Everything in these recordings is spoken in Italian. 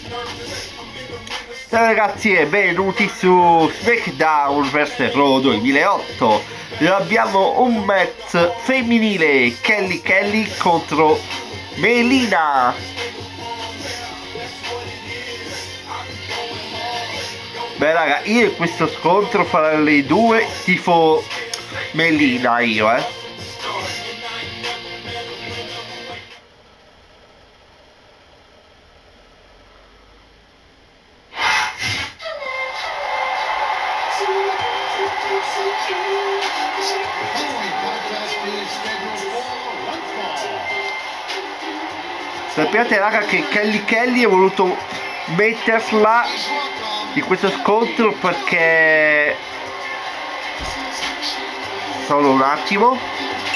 Ciao ragazzi e benvenuti su SmackDown vs Raw 2008. Abbiamo un match femminile, Kelly contro Melina. Beh raga, io in questo scontro fra le due tifo Melina io. Sappiate raga che Kelly ha voluto metterla in questo scontro perché... solo un attimo.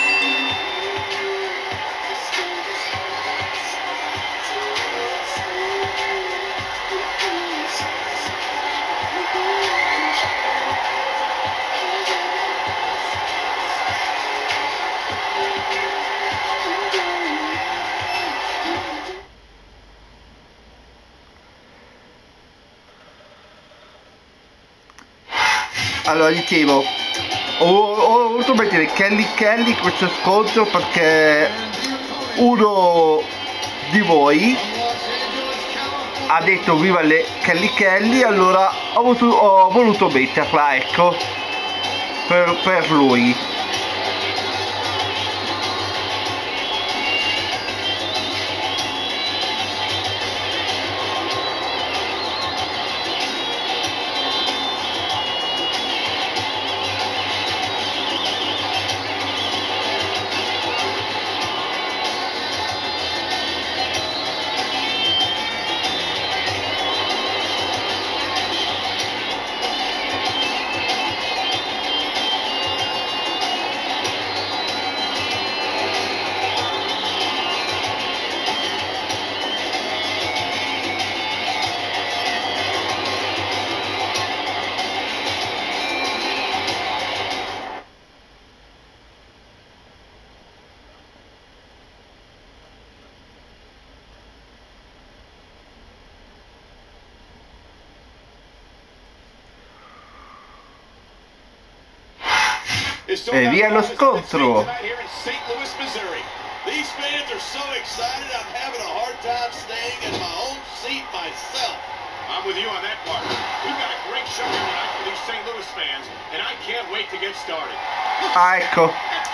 Allora dicevo, ho voluto mettere Kelly in questo scontro perché uno di voi ha detto viva le Kelly, allora ho voluto metterla, ecco, per lui. E via lo scontro. Ah, ecco.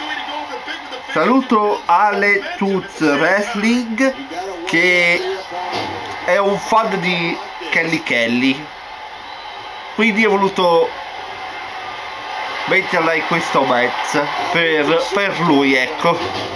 Saluto Ale Toots Wrestling che è un fan di Kelly. Quindi ho voluto metterla in questo match per lui, ecco.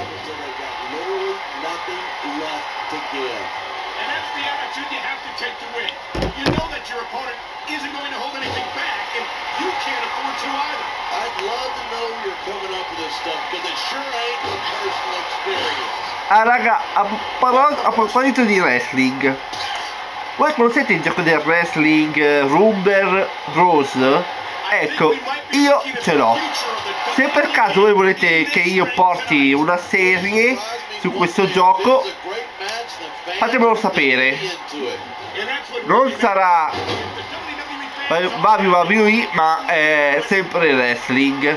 Ah raga, a proposito di wrestling, voi conoscete il gioco del wrestling Rumble Rose? Ecco, io ce l'ho. Se per caso voi volete che io porti una serie su questo gioco, fatemelo sapere. Non sarà WWE, ma è sempre wrestling.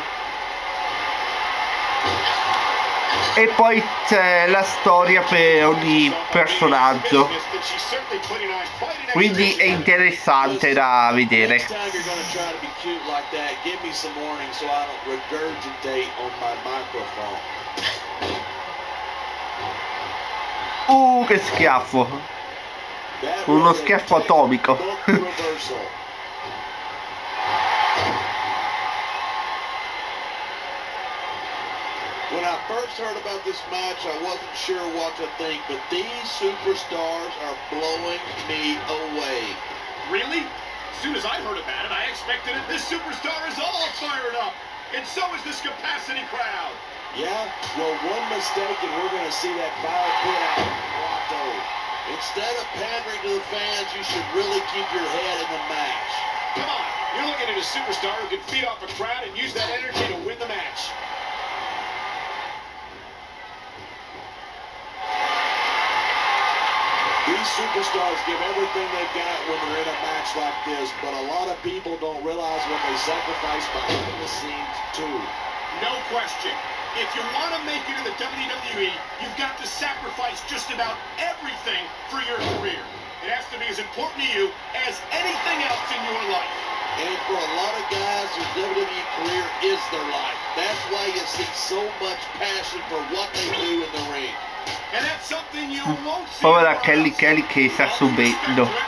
E poi c'è la storia per ogni personaggio, quindi è interessante da vedere. Che schiaffo, uno schiaffo atomico. When I first heard about this match, I wasn't sure what to think, but these superstars are blowing me away. Really? As soon as I heard about it, I expected it. This superstar is all fired up, and so is this capacity crowd. Yeah, well, one mistake and we're going to see that fire put out in Toronto. Instead of pandering to the fans, you should really keep your head in the match. Come on, you're looking at a superstar who can feed off a crowd and use that energy to win the match. These These superstars give everything they've got when they're in a match like this, but a lot of people don't realize what they sacrifice behind the scenes too. No question. If you want to make it in the WWE, you've got to sacrifice just about everything for your career. It has to be as important to you as anything else in your life. And for a lot of guys, their WWE career is their life. That's why you see so much passion for what they do in the ring. And that's something you won't see. Povera Kelly che sta subendo. No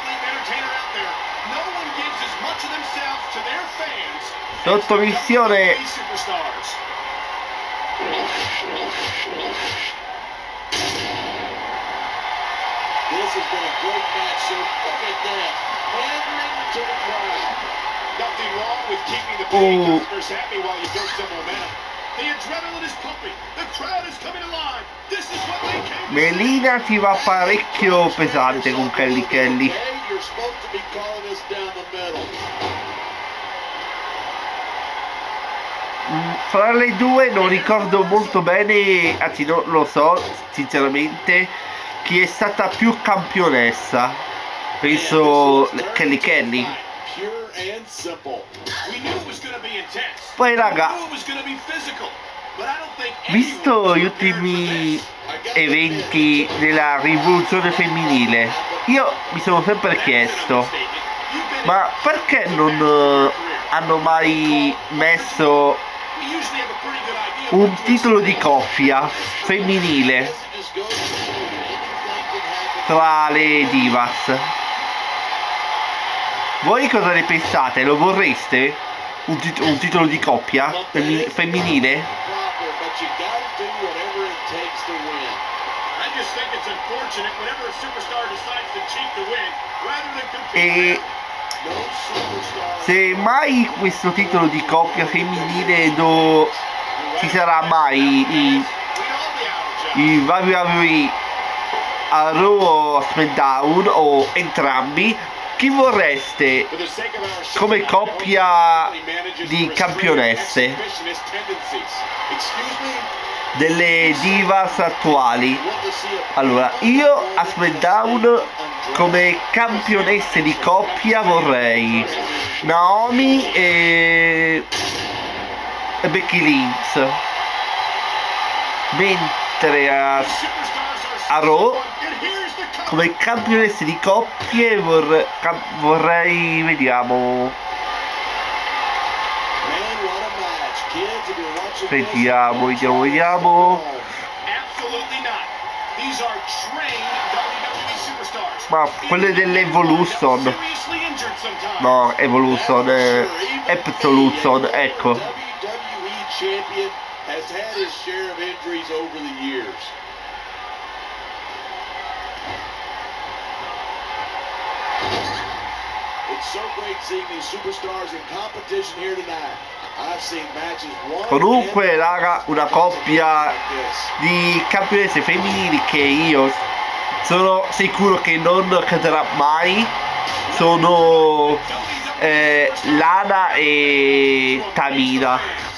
one gives as much of themselves to their fans. Sottomissione. This has been a great match, so look at that. Pandering to the crowd. Nothing wrong with keeping the paying customers happy while you build some momentum. The adrenaline is pumping. The crowd is coming alive. This is what they came to see. Melina si va parecchio pesante con Kelly. You're supposed to be calling this down the middle. Fra le due non ricordo molto bene, anzi non lo so sinceramente, chi è stata più campionessa. Penso Kelly. Poi raga, visto gli ultimi eventi della rivoluzione femminile, io mi sono sempre chiesto, ma perché non hanno mai messo un titolo di coppia femminile tra le divas? Voi cosa ne pensate? Lo vorreste? Un titolo di coppia femminile? E se mai questo titolo di coppia femminile ci sarà mai i WWE a Raw o a SmackDown o entrambi, chi vorreste come coppia di campionesse delle divas attuali? Allora, io a SmackDown come campionesse di coppia vorrei Naomi e Becky Lynch, mentre a Raw come campionesse di coppie vorrei vediamo. Ma quelle dell'Evolution, no, Evolution, Absolution, ecco. Comunque raga, una coppia di campionesse femminili che io sono sicuro che non cadrà mai sono Lana e Tamina,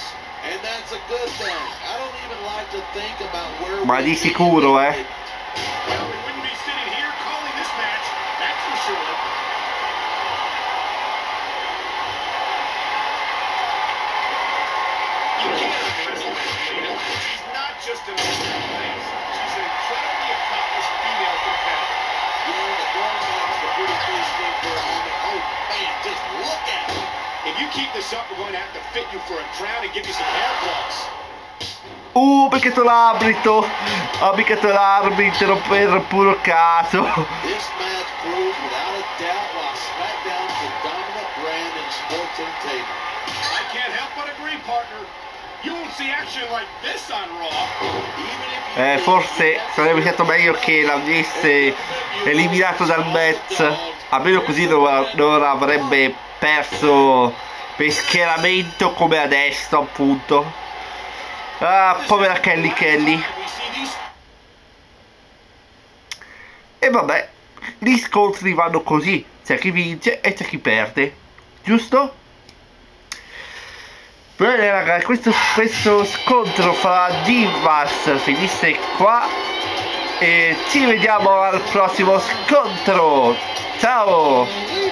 ma di sicuro l'arbitro ha picchiato l'arbitro per puro caso. Forse sarebbe stato meglio che l'avesse eliminato dal match, almeno così non avrebbe perso per schieramento come adesso, appunto. Ah, povera Kelly. E vabbè, gli scontri vanno così, c'è chi vince e c'è chi perde, giusto? Bene ragazzi, questo scontro fra divas finisse qua e ci vediamo al prossimo scontro. Ciao!